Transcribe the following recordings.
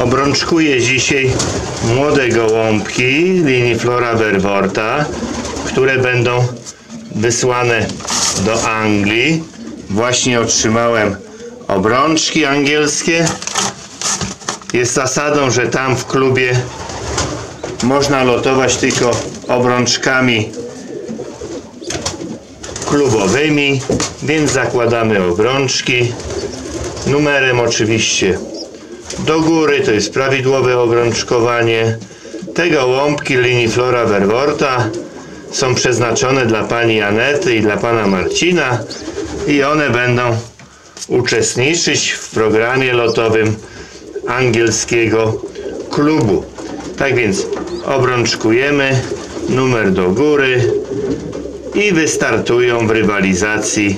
Obrączkuję dzisiaj młode gołąbki linii Flora Verworta, które będą wysłane do Anglii. Właśnie otrzymałem obrączki angielskie. Jest zasadą, że tam w klubie można lotować tylko obrączkami klubowymi, więc zakładamy obrączki numerem oczywiście do góry, to jest prawidłowe obrączkowanie. Te gołąbki linii Flora Verworta są przeznaczone dla pani Anety i dla pana Marcina i one będą uczestniczyć w programie lotowym angielskiego klubu. Tak więc obrączkujemy, numer do góry i wystartują w rywalizacji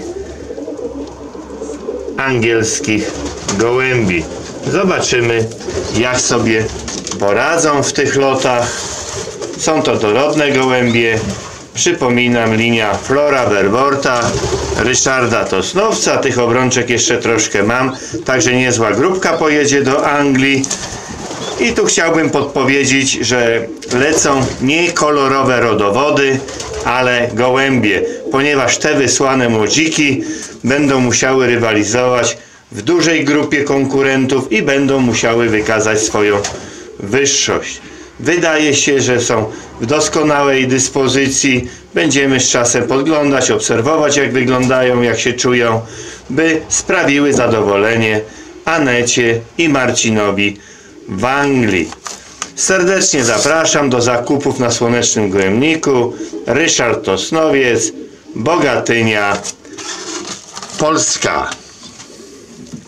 angielskich gołębi. Zobaczymy, jak sobie poradzą w tych lotach. Są to dorodne gołębie. Przypominam, linia Flora Verworta Ryszarda Tosnowca. Tych obrączek jeszcze troszkę mam, także niezła grupka pojedzie do Anglii. I tu chciałbym podpowiedzieć, że lecą nie kolorowe rodowody, ale gołębie, ponieważ te wysłane młodziki będą musiały rywalizować w dużej grupie konkurentów i będą musiały wykazać swoją wyższość. Wydaje się, że są w doskonałej dyspozycji. Będziemy z czasem podglądać, obserwować, jak wyglądają, jak się czują, by sprawiły zadowolenie Anecie i Marcinowi w Anglii. Serdecznie zapraszam do zakupów na Słonecznym Gołębniku. Ryszard Tosnowiec, Bogatynia, Polska.